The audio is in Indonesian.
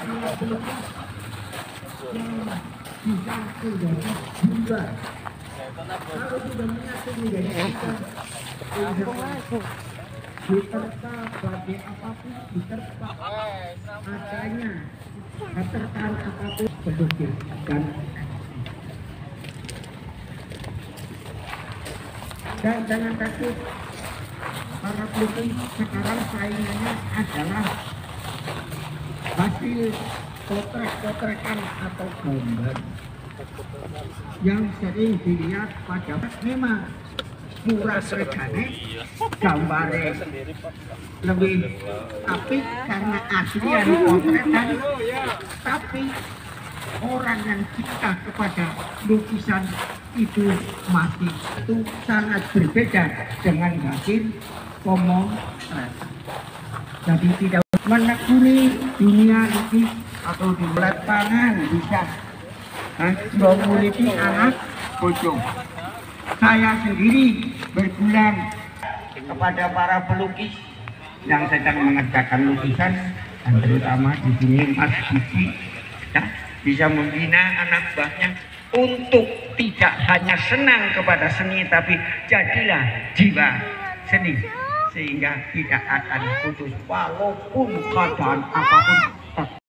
bisa menjadi juga. Kalau sudah menyatu menjadi diterpa badai apapun, diterpa adanya keterkaan apapun berdukir dan jangan takut. Para pelukis sekarang saingannya adalah hasil potret-potretan atau gambar yang sering dilihat pada memang murah regane gambarnya lebih, tapi karena aslian potretan, tapi orang yang cinta kepada lukisan itu masih itu sangat berbeda dengan hasil pemotret. Jadi tidak menekuni dunia ini atau di lapangan bisa memiliki anak bojo. Saya sendiri berbulan kepada para pelukis yang sedang mengerjakan lukisan, dan terutama di sini Mas Didi ya, bisa membina anak buahnya untuk tidak hanya senang kepada seni, tapi jadilah jiwa seni sehingga tidak akan putus walaupun keadaan apapun.